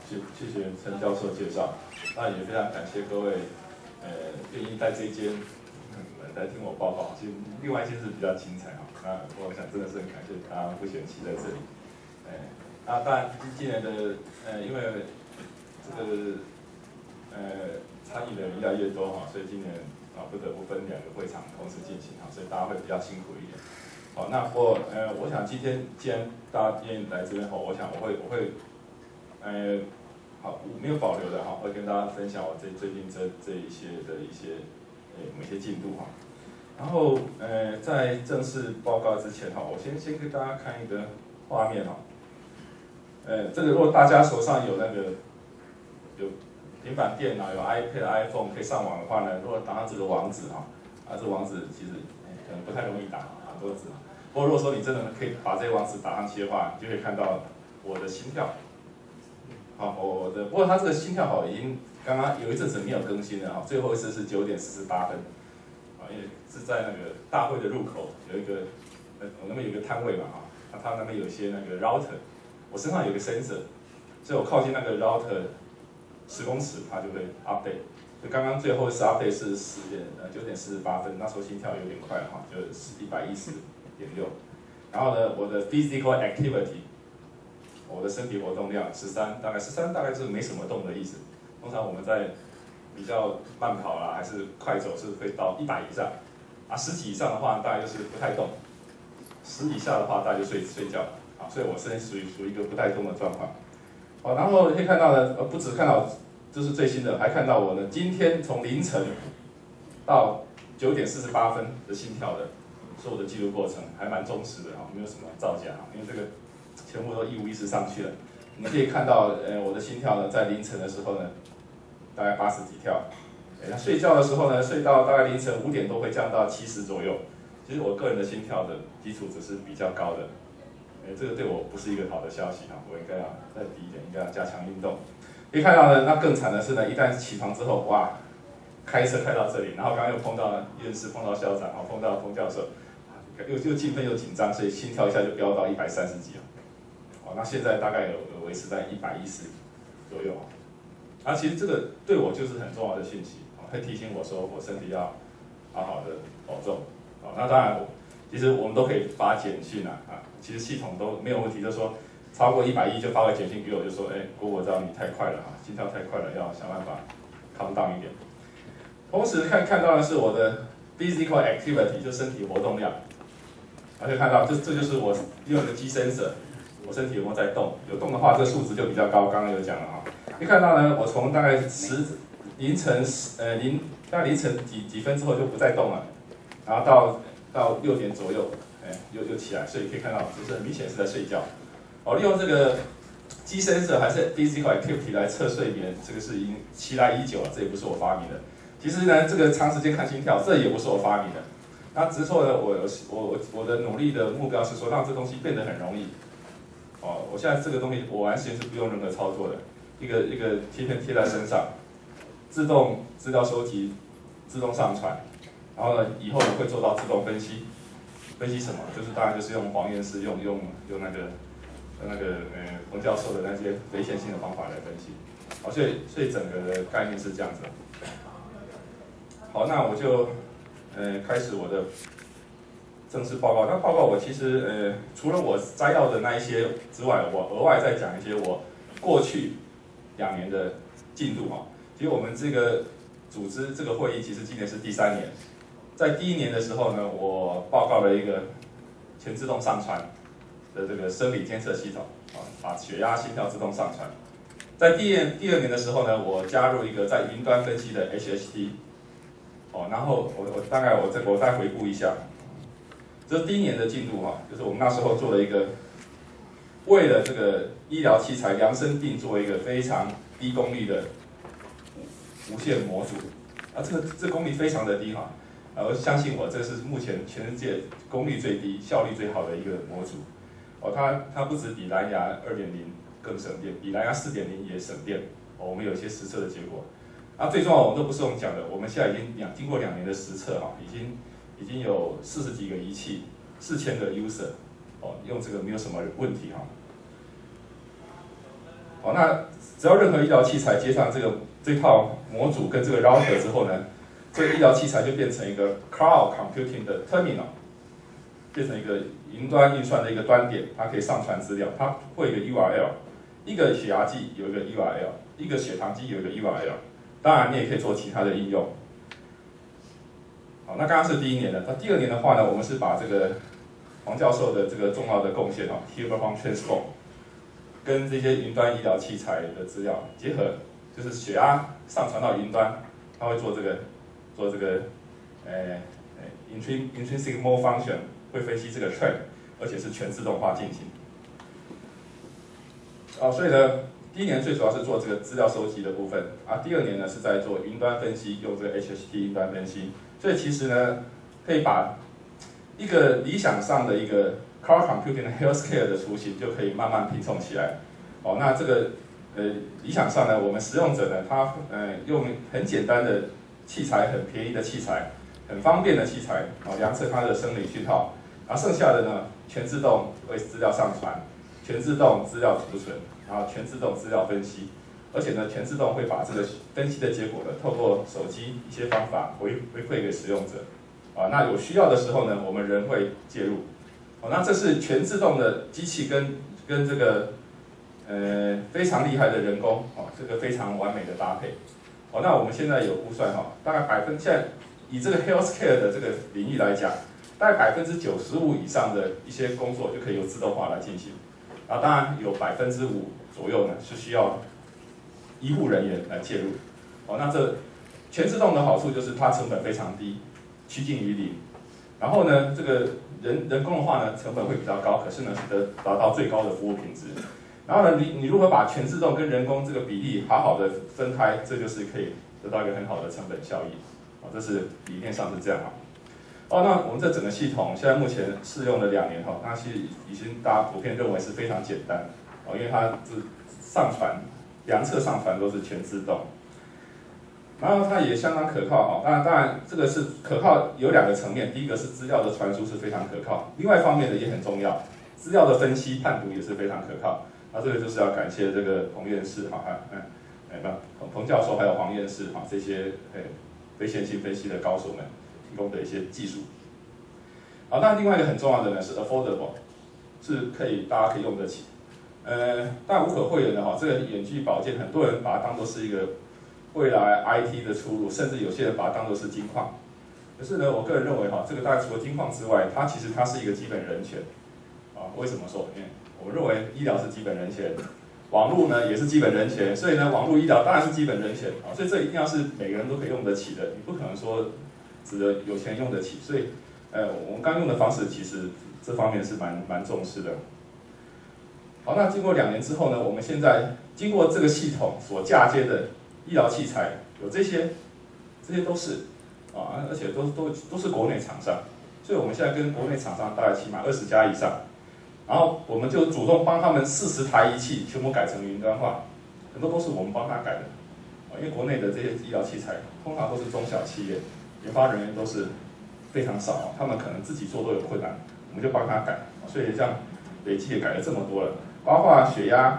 谢陈教授介绍，那也非常感谢各位，愿意在这间来听我报告。其实另外一件事比较精彩啊，那我想真的是很感谢大家不嫌弃在这里。那当然今年的因为这个参与的人越来越多哈，所以今年不得不分2个会场同时进行哈，所以大家会比较辛苦一点。好，那我想今天既然大家愿意来这边后，我想我会好没有保留的哈，会跟大家分享我最近这一些的一些某些进度哈。然后在正式报告之前哈，我先给大家看一个画面哈。这个如果大家手上有那个有平板电脑、有 iPad、iPhone 可以上网的话呢，如果打上这个网址哈，这个网址其实可能不太容易打，很多字。不过如果说你真的可以把这个网址打上去的话，你就可以看到我的心跳。好，不过它这个心跳好已经刚刚有一阵子没有更新了哈，最后一次是9点48分，因为是在那个大会的入口有一个，我那边有一个摊位嘛哈，它那边有一些那个 router， 我身上有一个 sensor， 所以我靠近那个 router 10公尺，它就会 update。就刚刚最后一次 update 是9点48分，那时候心跳有点快了哈，就110.6。然后呢，我的 physical activity。我的身体活动量13，大概是没什么动的意思。通常我们在比较慢跑啦，还是快走是会到100以上，10几以上的话大概就是不太动，10以下的话大概就睡觉。好，所以我是属于一个不太动的状况。好，然后可以看到呢，不只看到这是最新的，还看到我呢今天从凌晨到9点48分的心跳的所有的记录过程，还蛮忠实的哈，没有什么造假，因为这个。全部都一五一十上去了，你可以看到，我的心跳呢，在凌晨的时候呢，大概80几跳，那睡觉的时候呢，睡到大概凌晨5点多会降到70左右。其实我个人的心跳的基础值是比较高的，这个对我不是一个好的消息哈，我应该要再低一点，应该要加强运动。可以看到呢，那更惨的是呢，一旦起床之后，哇，开车开到这里，然后刚刚又碰到院士，碰到校长，碰到冯教授，又兴奋又紧张，所以心跳一下就飙到130几了。那现在大概有维持在110左右。其实这个对我就是很重要的讯息，会提醒我说我身体要好好的保重。那当然，其实我们都可以发简讯其实系统都没有问题，就是说超过110就发个简讯给我，就说郭我知道你太快了心跳太快了，要想办法 calm down 一点。同时看到的是我的 physical activity， 就身体活动量，可以看到这就是我用的 G sensor。我身体有没有在动？有动的话，这个数值就比较高。刚刚有讲了哈。你看到呢，我从大概凌晨几分之后就不再动了，然后到6点左右，又起来，所以可以看到，就是很明显是在睡觉。利用这个 G sensor 还是 physical activity 来测睡眠，这个是已经期来已久了，这也不是我发明的。其实呢，这个长时间看心跳，这也不是我发明的。那只是说呢，我的努力的目标是说，让这东西变得很容易。我现在这个东西我完全是不用任何操作的，一个贴片贴在身上，自动资料收集，自动上传，然后呢，以后会做到自动分析。分析什么？就是当然就是用黄院士用那个冯教授的那些非线性的方法来分析。所以整个的概念是这样子。好，那我就开始我的。正式报告，那报告我其实除了我摘要的那一些之外，我额外再讲一些我过去2年的进度哈。其实我们这个组织这个会议，其实今年是第3年，在第1年的时候呢，我报告了一个全自动上传的这个生理监测系统把血压、心跳自动上传。在第二年的时候呢，我加入一个在云端分析的 HHT， 然后我再回顾一下。这是第1年的进度就是我们那时候做了一个，为了这个医疗器材量身定做一个非常低功率的无线模组，这功率非常的低我相信这是目前全世界功率最低、效率最好的一个模组，它不止比蓝牙2.0更省电，比蓝牙4.0也省电，我们有一些实测的结果，最重要我们都不是我们讲的，我们现在已经经过2年的实测已经有40几个仪器，4000个 user，用这个没有什么问题哦，那只要任何医疗器材接上这套模组跟这个 router 之后呢，这个医疗器材就变成一个 cloud computing 的 terminal， 变成一个云端运算的一个端点，它可以上传资料，它会有一个 URL， 一个血压计有一个 URL， 一个血糖机有一个 URL， 当然你也可以做其他的应用。好，那刚刚是第1年的，那第2年的话呢，我们是把这个黄教授的这个重要的贡献Hilberform Transform 跟这些云端医疗器材的资料结合，就是血压上传到云端，它会做这个intrinsic mode function， 会分析这个 trend， 而且是全自动化进行。所以呢，第1年最主要是做这个资料收集的部分啊，第2年呢是在做云端分析，用这个 HHT 云端分析。所以其实呢，可以把一个理想上的一个 cloud computing 的 healthcare 的雏形就可以慢慢拼凑起来。那这个理想上呢，我们使用者呢，他用很简单的器材，很便宜的器材，很方便的器材，量测它的生理讯号，然后剩下的呢，全自动为资料上传，全自动资料储存，然后全自动资料分析，而且呢，全自动会把这个分析的结果呢，透过手机一些方法回馈给使用者。那有需要的时候呢，我们人会介入。那这是全自动的机器跟这个非常厉害的人工，这个非常完美的搭配。那我们现在有估算大概现在以这个 healthcare 的这个领域来讲，大概95%以上的一些工作就可以由自动化来进行。当然有5%左右呢是需要医护人员来介入。那这全自动的好处就是它成本非常低，趋近于零。然后呢，这个人工的话呢，成本会比较高，可是呢是达到最高的服务品质。然后呢，你如何把全自动跟人工这个比例好好的分开，这就是可以得到一个很好的成本效益。这是理念上是这样那我们这整个系统现在目前试用了2年那其实已经大家普遍认为是非常简单因为它是量测上传都是全自动。然后它也相当可靠当然这个是可靠有2个层面，第一个是资料的传输是非常可靠，另外一方面呢也很重要，资料的分析判读也是非常可靠。这个就是要感谢这个彭院士彭教授还有黄院士这些非线性分析的高手们提供的一些技术。那另外一个很重要的呢是 affordable， 是大家可以用得起。但无可讳言的这个远距保健，很多人把它当作是一个未来 IT 的出路，甚至有些人把它当作是金矿。可是呢，我个人认为这个大概除了金矿之外，它是一个基本人权。为什么说？因为我们认为医疗是基本人权，网络呢也是基本人权，所以呢，网络医疗当然是基本人权所以这一定要是每个人都可以用得起的，你不可能说只有钱用得起。所以，我们刚用的方式其实这方面是蛮重视的。那经过2年之后呢，我们现在经过这个系统所嫁接的医疗器材有这些都是而且都是国内厂商，所以我们现在跟国内厂商大概起码20家以上。然后我们就主动帮他们40台仪器全部改成云端化，很多都是我们帮他改的。因为国内的这些医疗器材通常都是中小企业，研发人员都是非常少他们可能自己做都有困难，我们就帮他改。所以这样累计也改了这么多了，包括血压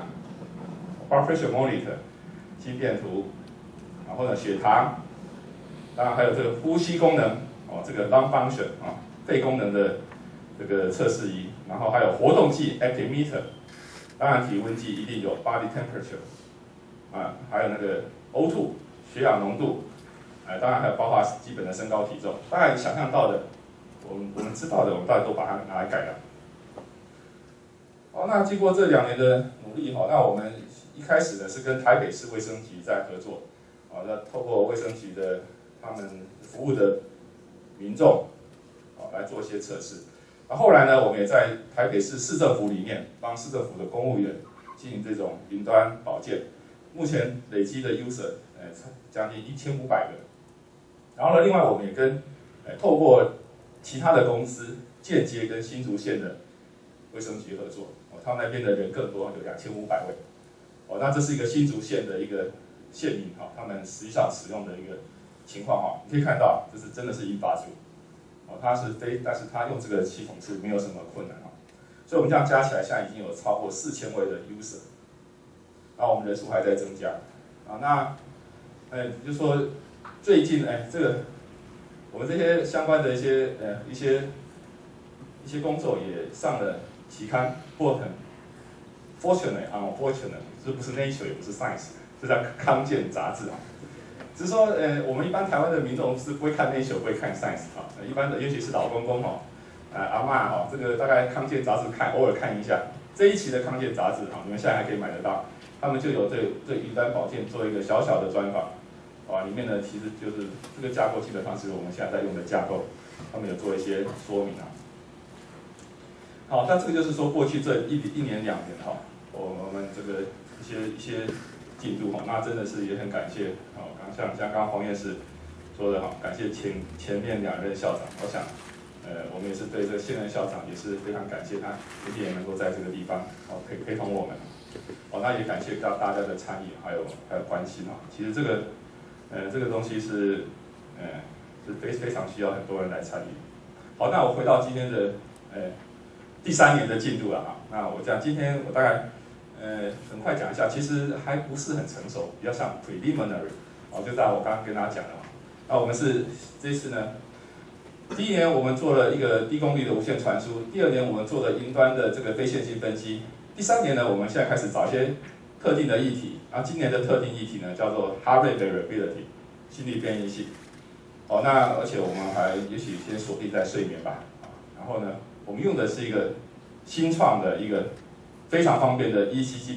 blood pressure monitor 心电图，然后呢血糖，当然还有这个呼吸功能这个 lung function 肺功能的这个测试仪，然后还有活动计 actimeter， 当然体温计一定有 body temperature， 还有那个 O2 血氧浓度，当然还有包括基本的身高体重，当然想象到的，我们知道的，我们大家都把它拿来改了。那经过这2年的努力那我们一开始呢是跟台北市卫生局在合作，那透过卫生局的他们服务的民众来做一些测试。后来呢，我们也在台北市市政府里面帮市政府的公务员进行这种云端保健，目前累积的 user 将近1500个。然后呢，另外我们也透过其他的公司间接跟新竹县的卫生局合作，他们那边的人更多，有2500位。那这是一个新竹县的一个县民他们实际上使用的一个情况你可以看到，这是真的是一发族。但是他用这个系统是没有什么困难所以我们这样加起来，现在已经有超过4000位的 user。 然后我们人数还在增加，啊，那，就是说最近这个我们这些相关的一些工作也上了期刊 Fortunate Unfortunate， 这不是 Nature 也不是 Science， 是在康健杂志啊。只是说我们一般台湾的民众是不会看 Nature， 不会看 Science 啊，一般的尤其是老公公阿嬷这个大概康健杂志偶尔看一下。这一期的康健杂志你们现在还可以买得到，他们就有对云端保健做一个小小的专访，里面呢其实就是这个架构基本上是我们现在在用的架构，他们有做一些说明啊。好，那这个就是说过去这一年2年我们这个一些进度那真的是也很感谢像刚刚黄院士说的感谢前面2任校长，我想我们也是对这个现任校长也是非常感谢他今天也能够在这个地方陪同我们那也感谢到大家的参与还有关心其实这个东西是非常需要很多人来参与。好，那我回到今天的第3年的进度了那我讲今天我大概很快讲一下，其实还不是很成熟，比较像 preliminary 就在我刚刚跟大家讲的那我们是这次呢，第1年我们做了一个低功率的无线传输，第2年我们做了云端的这个非线性分析，第3年呢，我们现在开始找一些特定的议题，然后今年的特定议题呢叫做 heart rate variability 心率变异性。那而且我们还也许先锁定在睡眠吧，然后呢，我们用的是一个新创的一个非常方便的 ECG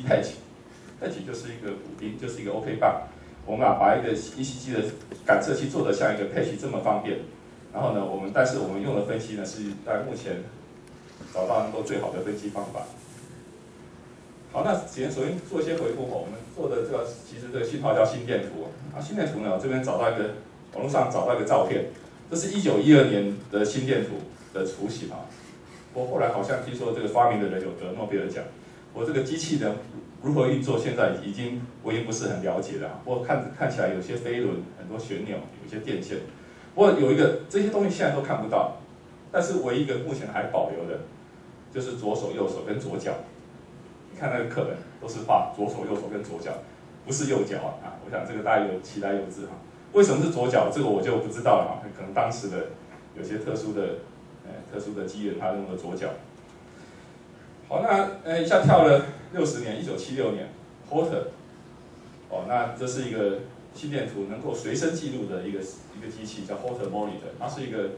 patch 就是一个补丁，就是一个 OK 棒。我们把一个 ECG 的感测器做得像一个 patch 这么方便，然后呢，但是我们用的分析呢是在目前找到能够最好的分析方法。好，那首先做一些回顾我们做的其实这个讯号叫心电图心电图呢，我这边网络上找到一个照片，这是1912年的心电图的雏形我后来好像听说这个发明的人有得诺贝尔奖。我这个机器呢如何运作，现在我已经不是很了解了。不过看起来有些飞轮，很多旋钮，有一些电线。不过有一个这些东西现在都看不到，但是唯一一个目前还保留的，就是左手、右手跟左脚。你看那个课本都是画左手、右手跟左脚，不是右脚我想这个大家其来有之为什么是左脚？这个我就不知道了可能当时的有些特殊的机缘，他用了左脚。好，那一下跳了60年，1976年 ，Holter， 那这是一个心电图能够随身记录的一个机器，叫 Holter Monitor， 它是一个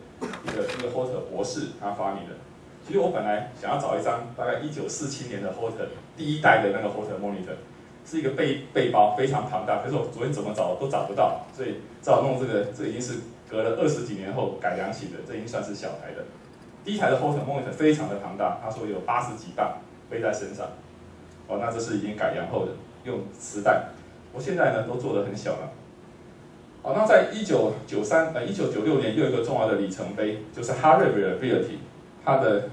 Holter 博士他发明的。其实我本来想要找一张大概1947年的 Holter 第1代的那个 Holter Monitor， 是一个背包非常庞大，可是我昨天怎么找都找不到，所以只好弄这个已经是隔了20几年后改良起的，这已经算是小台的。第1台的 Holter Monitor 非常的庞大，他说有80几磅背在身上，那这是已经改良后的，用磁带。我现在呢都做得很小了。好，那在1996年又有一个重要的里程碑，就是 heart rate variability， 它的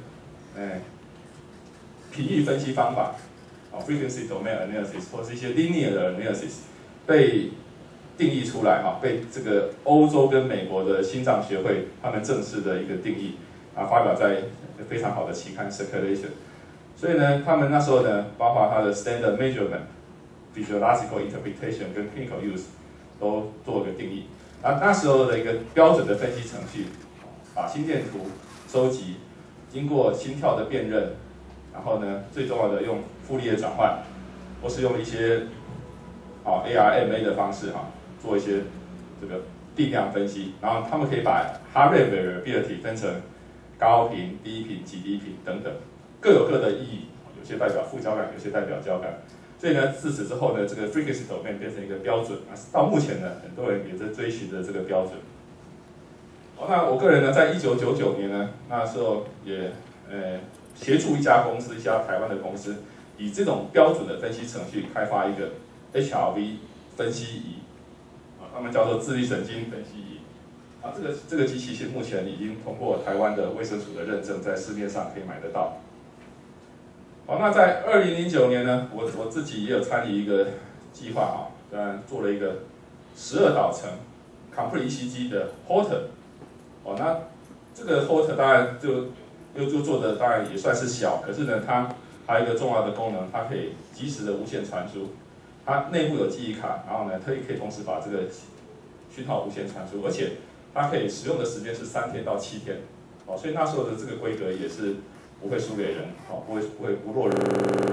频率分析方法frequency domain analysis 或是一些 linear analysis 被定义出来被这个欧洲跟美国的心脏学会他们正式的一个定义发表在非常好的期刊 Circulation。所以呢，他们那时候呢，包括它的 standard measurement、physiological interpretation 跟 clinical use 都做了个定义。那时候的一个标准的分析程序，把心电图收集，经过心跳的辨认，然后呢，最重要的用傅立叶转换，或是用一些ARMA 的方式做一些这个定量分析，然后他们可以把 heart rate variability 分成高频、低频、极低频等等，各有各的意义，有些代表副交感，有些代表交感。所以呢，自此之后呢，这个 frequency domain 变成一个标准到目前呢，很多人也在追寻着这个标准。那我个人呢，在1999年呢，那时候也协助一家台湾的公司，以这种标准的分析程序开发一个 HRV 分析仪，他们叫做自律神经分析仪。这个机器是目前已经通过台湾的卫生署的认证，在市面上可以买得到。好，那在2009年呢，我自己也有参与一个计划当然做了一个12导程 complete ECG 的 Holter。那这个 Holter 当然就做的当然也算是小，可是呢，它还有一个重要的功能，它可以及时的无线传输。 它内部有记忆卡，然后呢，可以同时把这个讯号无线传输，而且它可以使用的时间是3天到7天，哦，所以那时候的这个规格也是不会输给人，哦，不会不落人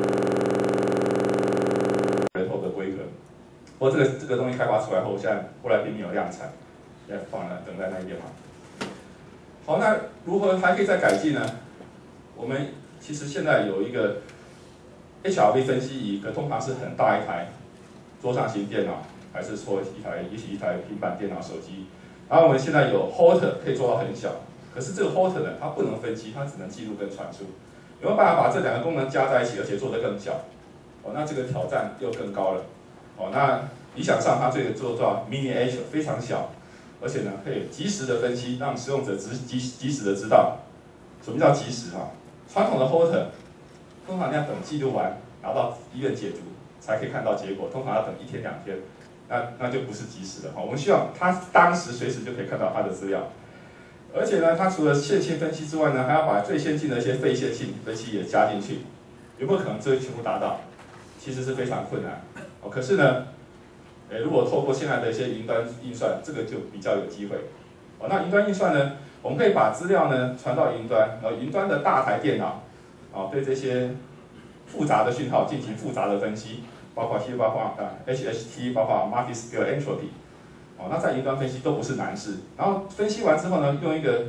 头的规格。不过这个东西开发出来后，现在后来并没有量产，现在放了等在那一边嘛。好，那如何还可以再改进呢？我们其实现在有一个 HRV 分析仪，可通常是很大一台桌上型电脑，还是说也许一台平板电脑、手机。然后我们现在有 Holter 可以做到很小，可是这个 Holter 呢，它不能分析，它只能记录跟传输。有没有办法把这2个功能加在一起，而且做得更小？哦，那这个挑战又更高了。哦，那理想上它这个做到 miniature 非常小，而且呢可以及时的分析，让使用者及时的知道什么叫及时啊。传统的 Holter 通常要等记录完，拿到医院解读才可以看到结果，通常要等1天2天，那就不是及时的哈。我们希望他当时随时就可以看到他的资料，而且呢，它除了线性分析之外呢，还要把最先进的一些非线性分析也加进去，有没有可能这个全部达到？其实是非常困难。哦，可是呢，如果透过现在的一些云端运算，这个就比较有机会。哦，那云端运算呢，我们可以把资料呢传到云端，云端的大台电脑，哦，对这些复杂的讯号进行复杂的分析，包括HHT， 包括 multi-scale entropy， 哦，那在云端分析都不是难事。然后分析完之后呢，用一个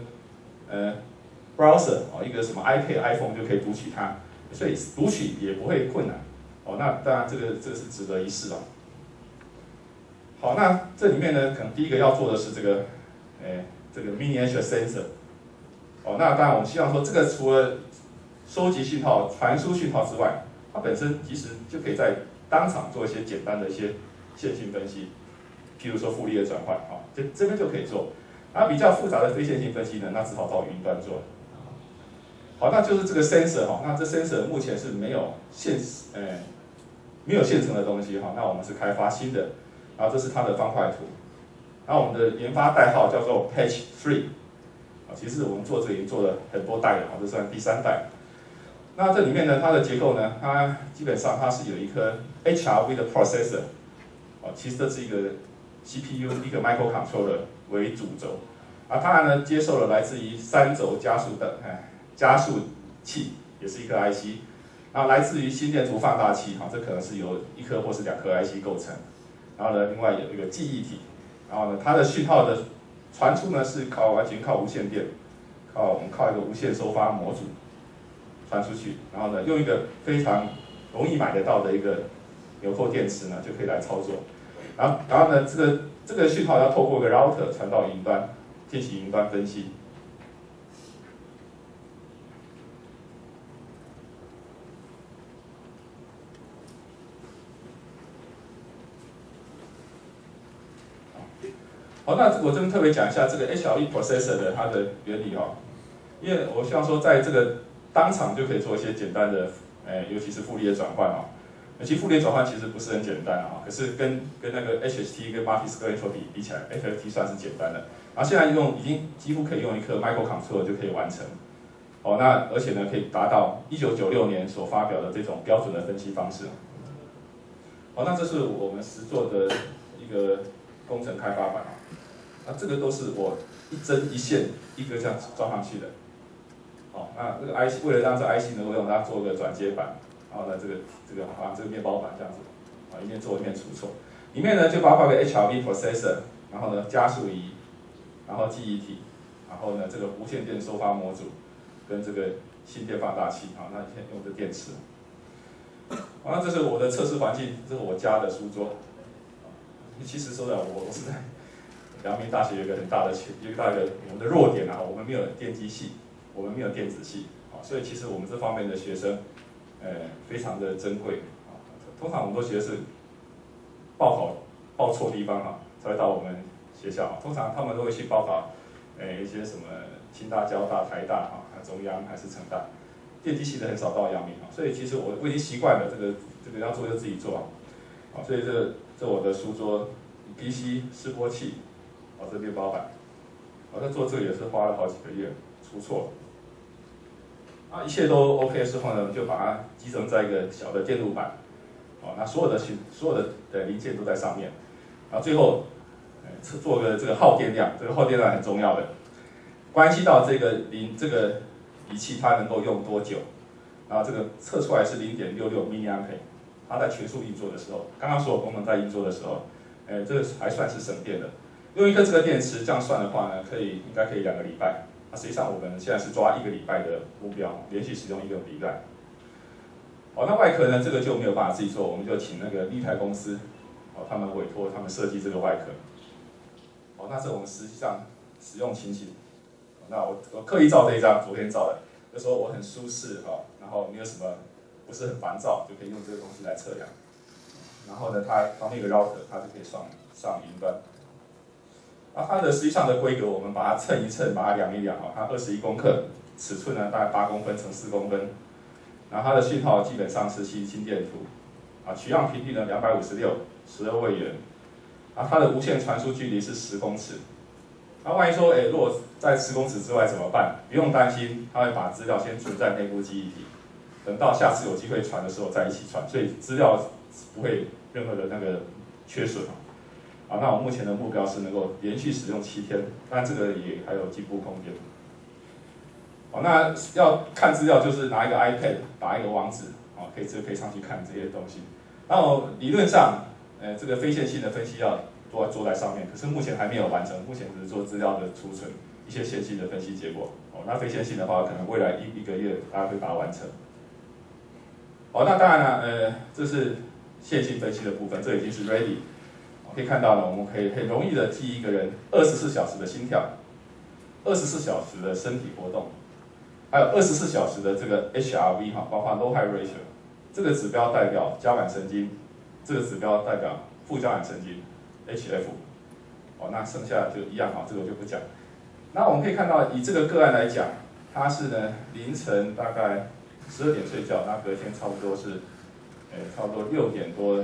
browser， 哦，一个什么 iPad、iPhone 就可以读取它，所以读取也不会困难。哦，那当然这个是值得一试哦。好，那这里面呢，可能第一个要做的是这个miniature sensor。哦，那当然我们希望说，这个除了收集讯号、传输讯号之外，它本身其实就可以在当场做一些简单的一些线性分析，譬如说傅立叶转换，啊，这边就可以做。那比较复杂的非线性分析呢，那只好到云端做。好，那就是这个 sensor 哈，那这 sensor 目前是没有现成的东西哈，那我们是开发新的，然后这是它的方块图，然后我们的研发代号叫做 Patch 3，啊，其实我们做这个已经做了很多代了，这算第3代。那这里面呢，它的结构呢，它基本上它是有一颗 HRV 的 processor， 哦，其实这是一个 CPU 一个 microcontroller 为主轴，啊，当然呢接受了来自于3轴加速的加速器，也是一颗 IC， 然后来自于心电图放大器，哈，这可能是由1颗或是2颗 IC 构成，然后呢，另外有一个记忆体，然后呢，它的讯号的传出呢是完全靠无线电，我们靠一个无线收发模组传出去，然后呢，用一个非常容易买得到的一个纽扣电池呢，就可以来操作。然后呢，这个讯号要透过一个 router 传到云端，进行云端分析。好，那我这边特别讲一下这个 HRV processor 的它的原理哦，因为我希望说在这个当场就可以做一些简单的，尤其是傅立叶转换哦。其实傅立叶转换其实不是很简单啊，可是跟那个 HHT 跟 multi-scale entropy 比起来 ，FFT 算是简单的。然后现在已经几乎可以用一颗 microcontroller 就可以完成。哦，那而且呢可以达到1996年所发表的这种标准的分析方式。好，那这是我们实作的一个工程开发版啊。那这个都是我一针一线一个这样装上去的。好，那这个 IC 为了让这 IC 能够用它做一个转接板，然后呢这个面包板这样子，啊一面做一面出错。里面呢就包括个 HRV processor， 然后呢加速仪，然后记忆体，然后呢这个无线电收发模组，跟这个心电放大器，啊那先用的电池。好，那这是我的测试环境，这是我家的书桌。其实说的我是在阳明大学有一个很大的我们的弱点啊，我们没有电机系，我们没有电子系，啊，所以其实我们这方面的学生，非常的珍贵，啊，通常我们都觉得是报错地方哈，才会到我们学校，通常他们都会去报考，一些什么清大、交大、台大哈，中央还是成大，电机系的很少到阳明啊，所以其实我已经习惯了这个要做就自己做啊，所以这我的书桌 PC 示波器。这面包板，在做这个也是花了好几个月，出错了。一切都 OK 之后呢，就把它集成在一个小的电路板， 那所有的零件都在上面，然后最后做个这个耗电量，这个耗电量很重要的，关系到这个仪器它能够用多久，然后这个测出来是0.66 mA，它在全速运作的时候，刚刚所有功能在运作的时候，这个还算是省电的。用一颗这个电池这样算的话呢，应该可以2个礼拜。那实际上我们现在是抓1个礼拜的目标，连续使用1个礼拜。那外壳呢，这个就没有办法自己做，我们就请那个立台公司，他们委托他们设计这个外壳。那是我们实际上使用情形。那我刻意照这一张，昨天照的，就说我很舒适然后没有什么不是很烦躁，就可以用这个东西来测量。然后呢，它旁边有个 router， 它就可以上云端。它的实际上的规格，我们把它称一称，把它量一量它21公克，尺寸呢大概8公分乘4公分。然后它的讯号基本上是心电图，取样频率呢256，12位元。它的无线传输距离是10公尺。万一说，如果在10公尺之外怎么办？不用担心，它会把资料先存在内部记忆体，等到下次有机会传的时候再一起传，所以资料不会任何的那个缺损。那我目前的目标是能够连续使用7天，但这个也还有进步空间。那要看资料就是拿一个 iPad 打一个网址，可以上去看这些东西。然后理论上，这个非线性的分析都要做在上面，可是目前还没有完成，目前只是做资料的储存，一些线性的分析结果。那非线性的话，可能未来一个月大家会把它完成。那当然了，这是线性分析的部分，这已经是 ready。可以看到呢，我们可以很容易的记一个人24小时的心跳，24小时的身体活动，还有24小时的这个 HRV 包括 low high ratio， 这个指标代表交感神经，这个指标代表副交感神经 HF。那剩下就一样这个我就不讲。那我们可以看到，以这个个案来讲，他是呢凌晨大概12点睡觉，那隔天差不多是，差不多6点多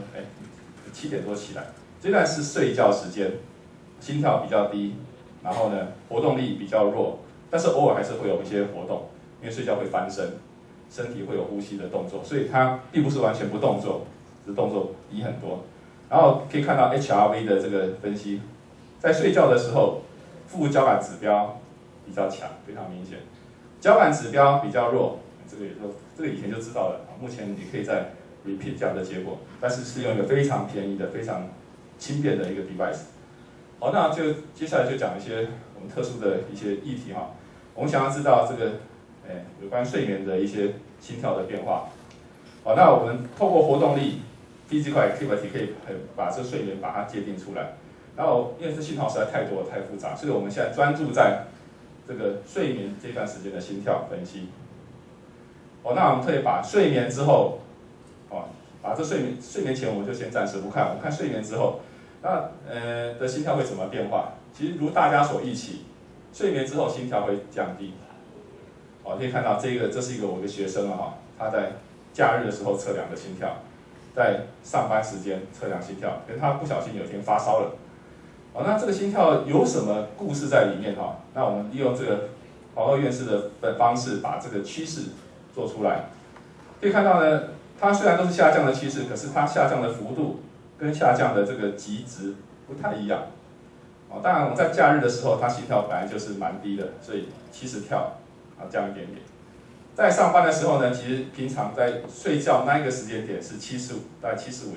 ，7点多起来。这段是睡觉时间，心跳比较低，然后呢活动力比较弱，但是偶尔还是会有一些活动，因为睡觉会翻身，身体会有呼吸的动作，所以它并不是完全不动作，只是动作低很多。然后可以看到 HRV 的这个分析，在睡觉的时候，副交感指标比较强，非常明显，交感指标比较弱，这个以前就知道了，目前你可以再 repeat 这样的结果，但是是用一个非常便宜的、非常轻便的一个 device。那就接下来就讲一些我们特殊的一些议题我们想要知道这个，有关睡眠的一些心跳的变化。那我们透过活动力 physical activity 可以把这睡眠把它界定出来。然后因为这信号实在太多了、太复杂，所以我们现在专注在这个睡眠这段时间的心跳分析。那我们可以把睡眠之后，把这睡眠前我们就先暂时不看，我们看睡眠之后。那的心跳会怎么变化？其实如大家所预期，睡眠之后心跳会降低。可以看到这是一个我的学生他在假日的时候测量的心跳，在上班时间测量心跳，跟他不小心有一天发烧了。那这个心跳有什么故事在里面那我们利用这个华贺院士的方式，把这个趋势做出来。可以看到呢，它虽然都是下降的趋势，可是它下降的幅度跟下降的这个极值不太一样。当然我们在假日的时候，它心跳本来就是蛮低的，所以70跳降一点点。在上班的时候呢，其实平常在睡觉那一个时间点是大概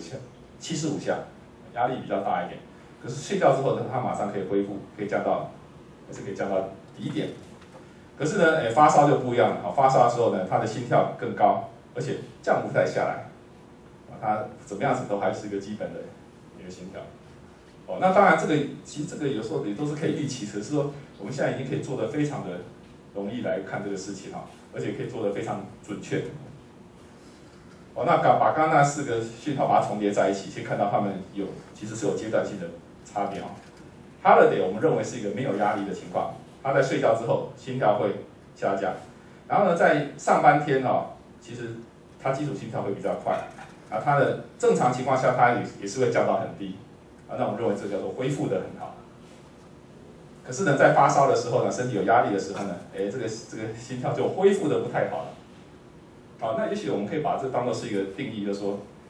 75下，压力比较大一点。可是睡觉之后呢，它马上可以恢复，可以降到低点。可是呢，发烧就不一样了。发烧的时候呢，它的心跳更高，而且降不太下来。它怎么样子都还是一个基本的一个心跳。那当然其实这个有时候也都是可以预期，只是说我们现在已经可以做得非常的容易来看这个事情而且可以做得非常准确。那把刚刚那4个讯号把它重叠在一起，可以看到它们其实是有阶段性的差别Holiday 我们认为是一个没有压力的情况，他在睡觉之后心跳会下降，然后呢在上班天其实他基础心跳会比较快，它的正常情况下它也是会降到很低，那我们认为这叫做恢复得很好。可是呢，在发烧的时候呢，身体有压力的时候呢，这个心跳就恢复得不太好了。那也许我们可以把这当作是一个定义，就是说，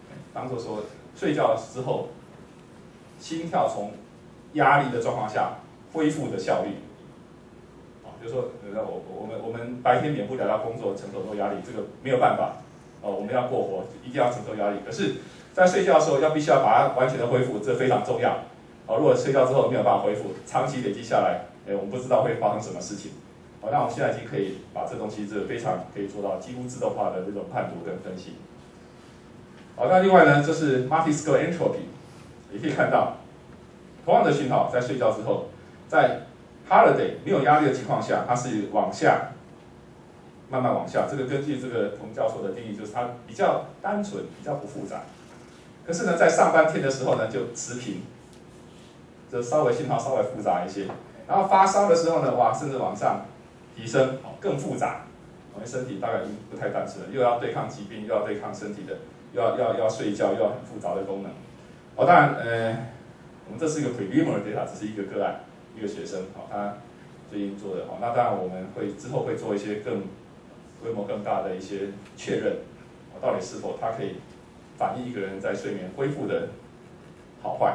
当做说睡觉之后心跳从压力的状况下恢复的效率。就是说，我们白天免不了要工作，承受很多压力，这个没有办法。我们要过活，一定要承受压力。可是，在睡觉的时候，必须要把它完全的恢复，这非常重要。如果睡觉之后没有办法恢复，长期累积下来，我们不知道会发生什么事情。那我们现在已经可以把这东西非常可以做到几乎自动化的这种判读跟分析。那另外呢，就是 multi-scale entropy， 也可以看到，同样的讯号在睡觉之后，在 holiday 没有压力的情况下，它是往下，慢慢往下。这个根据这个童教授的定义，就是它比较单纯，比较不复杂。可是呢，在上半天的时候呢，就持平，就稍微信号稍微复杂一些。然后发烧的时候呢，哇，甚至往上提升，更复杂。因为身体大概已经不太单纯了，又要对抗疾病，又要对抗身体的，又要睡觉，又要很复杂的功能。当然，我们这是一个 preliminary data， 只是一个个案。一个学生，他最近做的，那当然我们之后会做一些规模更大的一些确认，到底是否它可以反映一个人在睡眠恢复的好坏。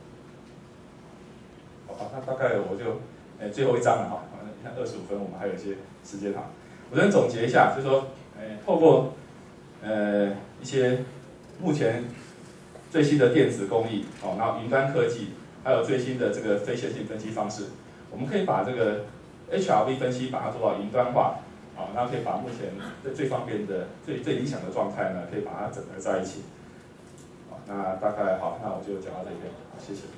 那大概我就最后一章了你看25分，我们还有一些时间我先总结一下，就是说，透过一些目前最新的电子工艺，然后云端科技。还有最新的这个非线性分析方式，我们可以把这个 HRV 分析把它做到云端化，然后可以把目前最方便的、最理想的状态呢，可以把它整合在一起。那大概那我就讲到这边，谢谢。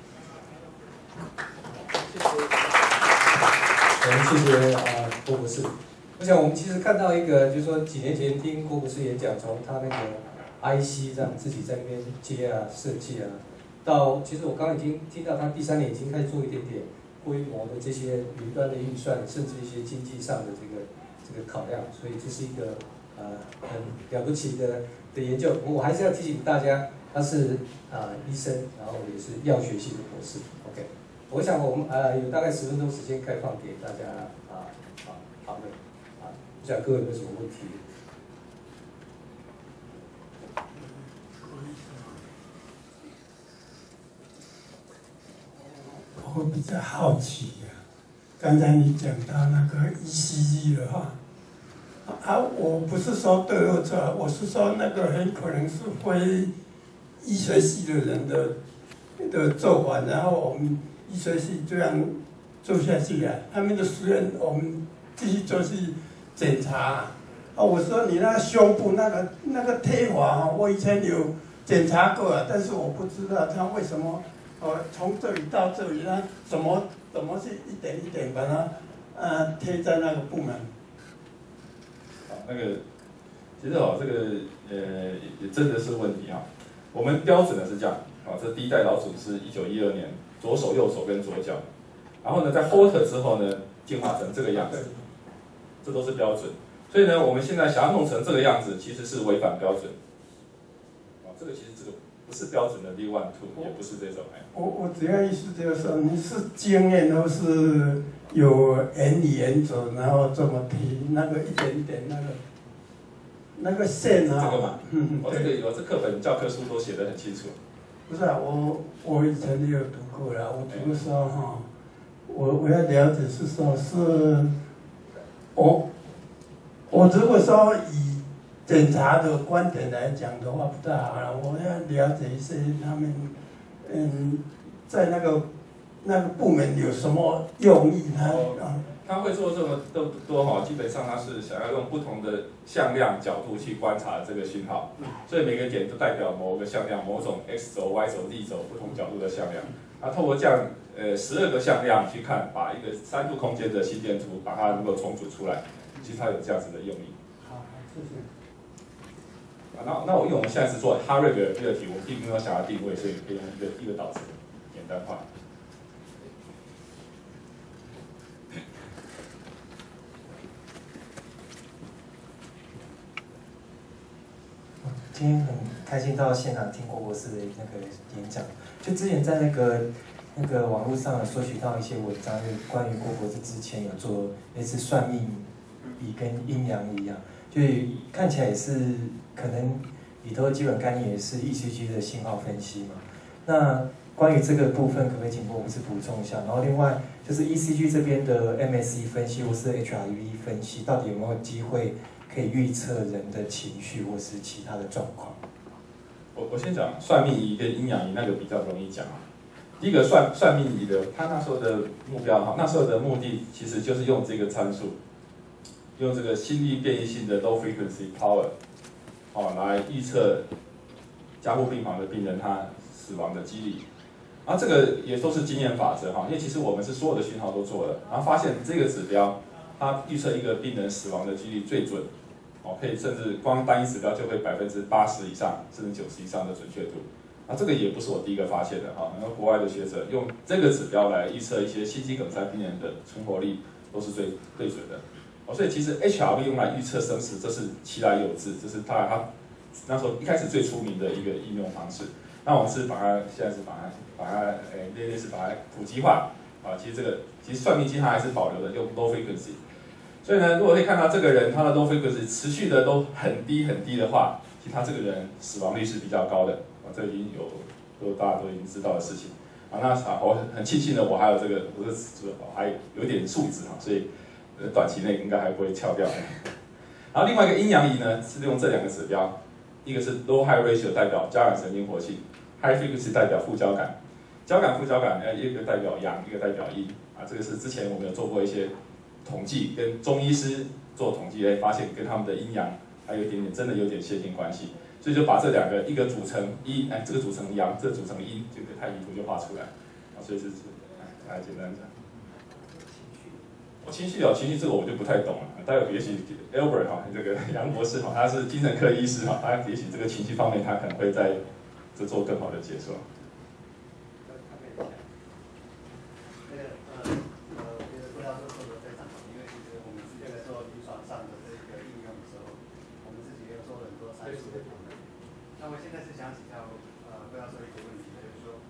谢谢郭博士。我想我们其实看到一个，就是说几年前听郭博士演讲，从他那个 IC 这样自己在那边接设计到其实我刚刚已经听到他第3年已经开始做一点点规模的这些云端的运算，甚至一些经济上的这个考量，所以这是一个很了不起的研究。我还是要提醒大家，他是医生，然后也是药学系的博士。OK， 我想我们有大概10分钟时间开放给大家讨论不知道各位有没有什么问题？ 我比较好奇刚才你讲到那个 ECG 的话，我不是说对或错，我是说那个很可能是非医学系的人的做法，然后我们医学系这样做下去他们的实验我们继续做去检查我说你那胸部那个贴法我以前有检查过但是我不知道它为什么。从这里到这里，它怎么去一点一点把它贴在那个部门？ 那个其实这个也真的是问题我们标准的是这样这第一代老鼠是1912年，左手、右手跟左脚，然后呢，在 Holter 之后呢，进化成这个样子，这都是标准。所以呢，我们现在想要弄成这个样子，其实是违反标准。这个其实不是标准的 V1、2， 也不是这种我主要意思就是说，你是经验都是有沿理沿走，然后这么提那个一点一点那个线这个嘛，这课本教科书都写得很清楚。 不是我以前也有读过了，我读的时候我要了解是说是，我如果说以检查的观点来讲的话不太好了，我要了解一些他们，在那个部门有什么用意他会做这么多基本上他是想要用不同的向量角度去观察这个讯号，所以每个点都代表某个向量，某种 x 轴、y 轴、z 轴不同角度的向量。透过这样12个向量去看，把一个3度空间的心电图把它能够重组出来，其实它有这样子的用意。 好，谢谢。 那因为我们现在是做 Harvard 的这个题，我们并没有想要定位，所以可以用一个导程简单化。 今天很开心到现场听郭博士的那个演讲。就之前在那个网络上有搜取到一些文章，就是关于郭博士之前有做类似算命仪跟阴阳仪啊，就看起来也是可能里头基本概念也是 ECG 的信号分析嘛。那关于这个部分，可不可以请博士补充一下？然后另外就是 ECG 这边的 MSE 分析或是 HRV 分析，到底有没有机会可以预测人的情绪或是其他的状况？ 我先讲算命仪跟阴阳仪那个比较容易讲啊。第一个算命仪的，他那时候的目标哈，那时候的目的其实就是用这个参数，用这个心率变异性的 low frequency power， 来预测加护病房的病人他死亡的几率。然后这个也都是经验法则哈，因为其实我们是所有的讯号都做了，然后发现这个指标，它预测一个病人死亡的几率最准，可以甚至光单一指标就会80%以上，甚至90%以上的准确度。那这个也不是我第一个发现的哈，很多国外的学者用这个指标来预测一些心肌梗塞病人的存活率，都是最准的。所以其实 HRV 用来预测生死，这是其来有自，这是它那时候一开始最出名的一个应用方式。那我们是现在是把它类似把它普及化啊。其实算命机它还是保留的用 low frequency。所以呢，如果可以看到这个人他的 low frequency 持续的都很低的话，其实他这个人死亡率是比较高的啊。这已经大家都已经知道的事情啊。那我很庆幸的，我还有我还有一点素质哈，所以短期内应该还不会翘掉。然后另外一个阴阳仪呢，是用这两个指标，一个是 low high ratio 代表交感神经活性。High frequency 代表副交感，交感副交感，一个代表阳，一个代表阴啊。这个是之前我们有做过一些统计，跟中医师做统计，发现跟他们的阴阳还有真的有点线性关系，所以就把这两个一个组成阴，这个组成阳，这个组成阴，这个太极图就画出来啊。所以来简单讲。情绪这个我就不太懂了，待会也许 Albert 哈，这个杨博士哈，他是精神科医师哈，他也许这个情绪方面他可能会在做更好的解说。 不要说的非常好，因为其实我们之前在做临床上的这个应用的时候，我们自己也做了很多参数的讨论。那我现在是想请教不要说一个问题，就是说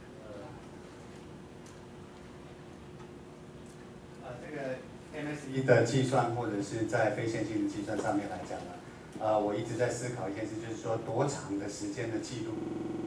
这个 MSE 的计算或者是在非线性的计算上面来讲呢？我一直在思考一件事，就是说多长的时间的记录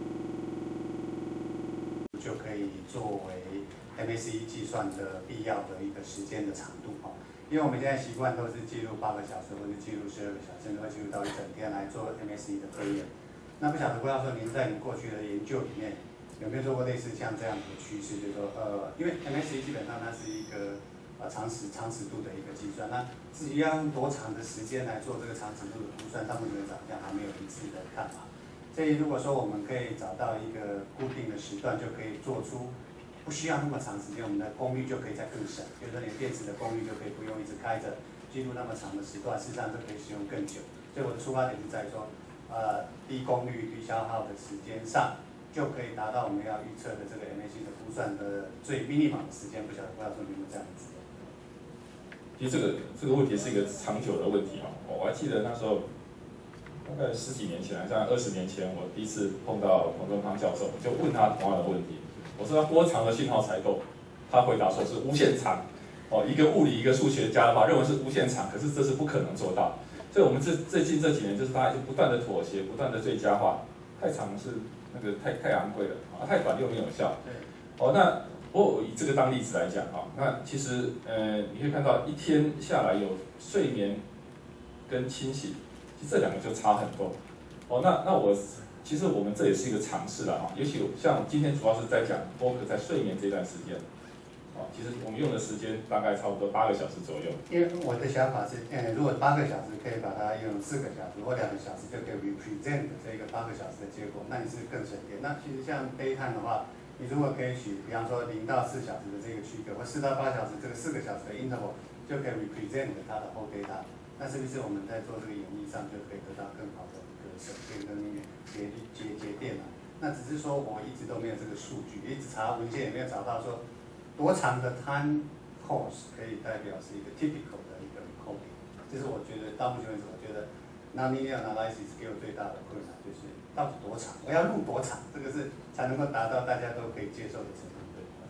就可以作为 MSE 计算的必要的一个时间的长度哈。因为我们现在习惯都是记录8个小时或者记录12个小时，甚至会记录到1整天来做 MSE 的推演。那不晓得不要说您在您过去的研究里面有没有做过类似像这样的趋势，就是说因为 MSE 基本上它是一个长尺度的一个计算，那至于要用多长的时间来做这个长尺度的估算，到目前为止好像还没有一致的看法。所以如果说我们可以找到一个固定的时段，就可以做出不需要那么长时间，我们的功率就可以再更省，比如说你电池的功率就可以不用一直开着，记录那么长的时段，事实上就可以使用更久。所以我的出发点是在于说，低功率、低消耗的时间上，就可以达到我们要预测的这个 MSE 的估算的最 minimum 的时间。不晓得不要说你们这样子。 其实这个问题是一个长久的问题哈。我还记得那时候大概10几年前，像20年前，我第一次碰到彭中康教授，就问他同样的问题。我说要多长的信号才够？他回答说是无限长。一个物理一个数学家的话认为是无限长，可是这是不可能做到。所以我们最近这几年就是他就不断的妥协，不断的最佳化。太长是那个太昂贵了，太短又没有效。那我以这个当例子来讲啊，那其实你可以看到一天下来有睡眠跟清醒，其实这两个就差很多。其实我们这也是一个尝试了哈，尤其像今天主要是在讲 focus 在睡眠这段时间。其实我们用的时间大概差不多8个小时左右。 因为我的想法是，如果8个小时可以把它用4个小时或2个小时就可以 represent 这个8个小时的结果，那你是更省电。那其实像 daytime 的话，你如果可以取，比方说0到4小时的这个区隔，或4到8小时这个4个小时的 interval， 就可以 represent 它的 whole data。那是不是我们在做这个演绎上就可以得到更好的一个省电跟节电了？那只是说我一直都没有这个数据，一直查文献也没有找到说。多长的 time course 可以代表是一个 typical 的一个 recording， 这是我觉得到目前为止，我觉得 nonlinear analysis 给我最大的困难就是到底多长，我要录多长，这个是才能够达到大家都可以接受的程度。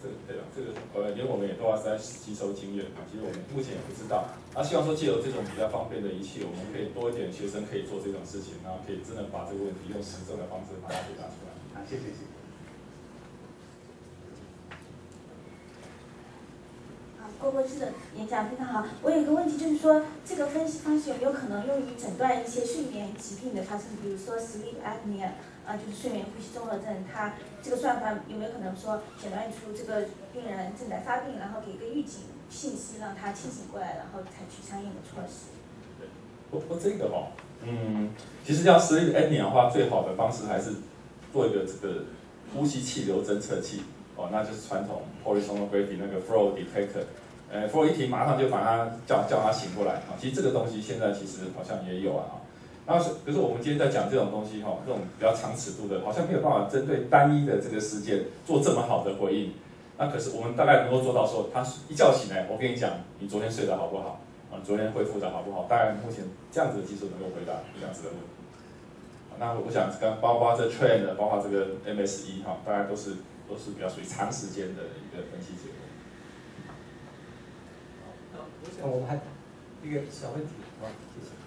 这个对吧？这个连我们也都要在吸收经验啊。其实我们目前也不知道，希望说借由这种比较方便的仪器，我们可以多一点学生可以做这种事情，然后可以真的把这个问题用实证的方式把它回答出来。 好，谢谢。 郭博士的演讲非常好。我有一个问题，就是说这个分析方式有没有可能用于诊断一些睡眠疾病的发生，比如说 sleep apnea，就是睡眠呼吸综合症，它这个算法有没有可能说诊断出这个病人正在发病，然后给一个预警信息，让他清醒过来，然后采取相应的措施？ 这个其实要 sleep apnea 的话，最好的方式还是做一个这个呼吸气流侦测器。那就是传统 polysomnography 那个 flow detector，flow 一停马上就把它叫他醒过来啊。其实这个东西现在其实好像也有啊。可是我们今天在讲这种东西这种比较长尺度的，好像没有办法针对单一的这个事件做这么好的回应。那可是我们大概能够做到说，他一觉醒来，我跟你讲，你昨天睡得好不好昨天恢复的好不好？大概目前这样子的技术能够回答这样子的问题。那我想包括这 trend， 包括这个 MSE 大概都是比较属于长时间的一个分析结果。 我想我们还一个小问题，好，谢谢。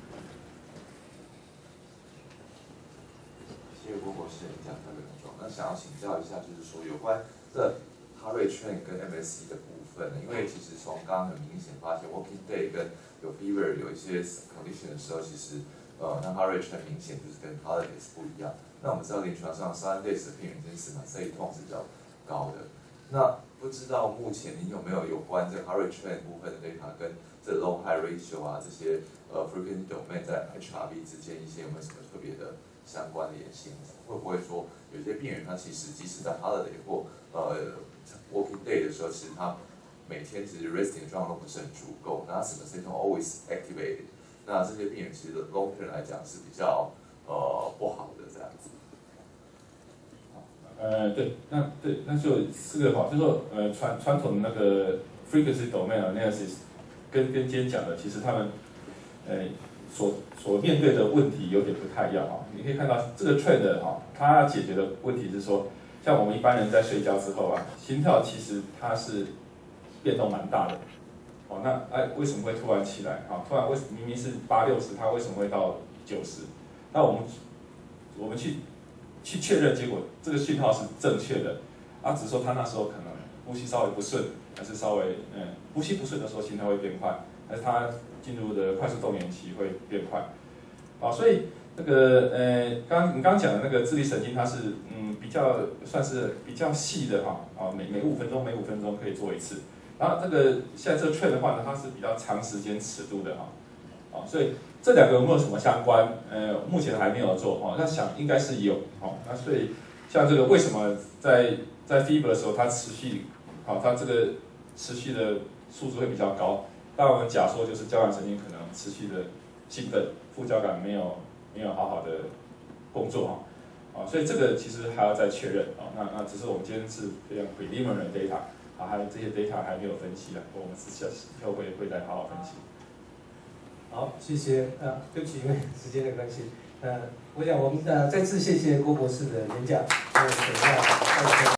谢谢郭博士演讲特别重。那想要请教一下，就是说有关这 heart rate trend 跟 MSE 的部分，因为其实从刚刚很明显发现 working day 跟有 fever 有一些 condition 的时候，其实那 heart rate trend 明显就是跟 holiday 是不一样。那我们知道临床上 Sundays 的病人真是肺痛是比较高的。那不知道目前您有没有关这个 heart rate trend 部分的 data 跟这 low high ratio 这些frequency domain 在 HRV 之间一些有没有什么特别的相关联性？会不会说有些病人他其实即使在 holiday 或working day 的时候，其实他每天其实 resting 的状况都不是很足够，那他什么 symptom always activated， 那这些病人其实 long term 来讲是比较不好的这样子。 对，那就这个就是说传统的那个 frequency domain analysis 跟今天讲的，其实他们所面对的问题有点不太一样你可以看到这个 trend 它解决的问题是说，像我们一般人在睡觉之后心跳其实它是变动蛮大的那为什么会突然起来突然明明是80-60，它为什么会到90？那我们去确认，结果这个讯号是正确的只是说他那时候可能呼吸稍微不顺，还是稍微呼吸不顺的时候心跳会变快，还是他进入的快速动员期会变快所以那个你刚讲的那个自律神经，它是算是比较细的每5分钟可以做一次。然后这个现在这个 trend 的话呢，它是比较长时间尺度的所以这两个有没有什么相关？目前还没有做那想应该是有那所以像这个为什么在 fever 的时候它持续它这个持续的数值会比较高？当我们假说就是交感神经可能持续的兴奋，副交感没有好好的工作所以这个其实还要再确认那只是我们今天是非常 preliminary data 还有这些 data 还没有分析我们以后会再好好分析。 好，谢谢对不起，因为时间的关系我想我们再次谢谢郭博士的演讲。